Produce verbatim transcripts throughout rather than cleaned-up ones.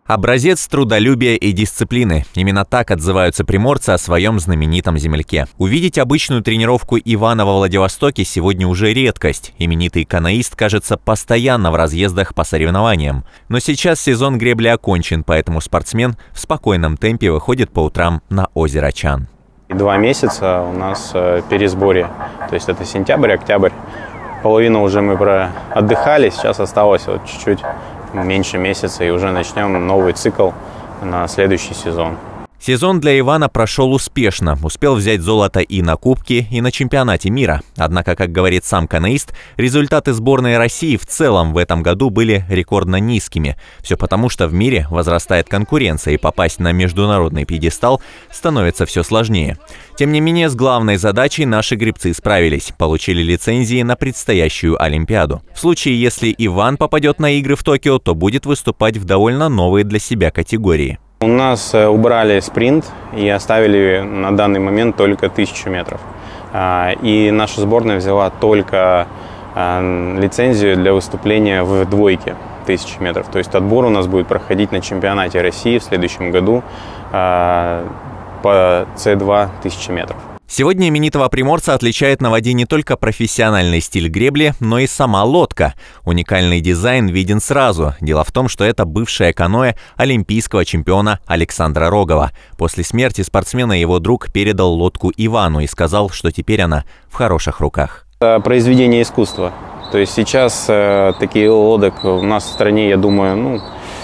Образец трудолюбия и дисциплины. Именно так отзываются приморцы о своем знаменитом земляке. Увидеть обычную тренировку Ивана во Владивостоке сегодня уже редкость. Именитый каноист, кажется, постоянно в разъездах по соревнованиям. Но сейчас сезон гребли окончен, поэтому спортсмен в спокойном темпе выходит по утрам на озеро Чан. Два месяца у нас пересборье, то есть это сентябрь, октябрь. Половину уже мы отдыхали, сейчас осталось вот чуть-чуть меньше месяца, и уже начнем новый цикл на следующий сезон. Сезон для Ивана прошел успешно. Успел взять золото и на Кубке, и на чемпионате мира. Однако, как говорит сам каноист, результаты сборной России в целом в этом году были рекордно низкими. Все потому, что в мире возрастает конкуренция, и попасть на международный пьедестал становится все сложнее. Тем не менее, с главной задачей наши гребцы справились. Получили лицензии на предстоящую Олимпиаду. В случае, если Иван попадет на игры в Токио, то будет выступать в довольно новой для себя категории. У нас убрали спринт и оставили на данный момент только тысячу метров. И наша сборная взяла только лицензию для выступления в двойке тысячи метров. То есть отбор у нас будет проходить на чемпионате России в следующем году по С два тысячи метров. Сегодня именитого приморца отличает на воде не только профессиональный стиль гребли, но и сама лодка. Уникальный дизайн виден сразу. Дело в том, что это бывшее каноэ олимпийского чемпиона Александра Рогова. После смерти спортсмена его друг передал лодку Ивану и сказал, что теперь она в хороших руках. Это произведение искусства. То есть сейчас э, такие лодок у нас в стране, я думаю, ну,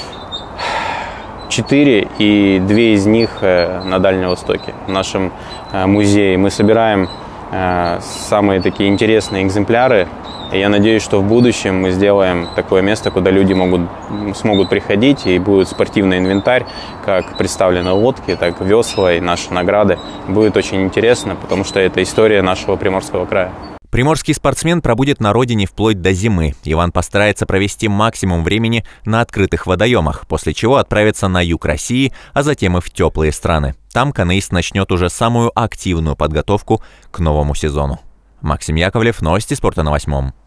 четыре, и две из них э, на Дальнем Востоке, в нашем э, музее. Мы собираем э, самые такие интересные экземпляры. И я надеюсь, что в будущем мы сделаем такое место, куда люди могут, смогут приходить, и будет спортивный инвентарь, как представлены лодки, так и весла и наши награды. Будет очень интересно, потому что это история нашего Приморского края. Приморский спортсмен пробудет на родине вплоть до зимы. Иван постарается провести максимум времени на открытых водоемах, после чего отправится на юг России, а затем и в теплые страны. Там каноист начнет уже самую активную подготовку к новому сезону. Максим Яковлев, новости спорта на восьмом.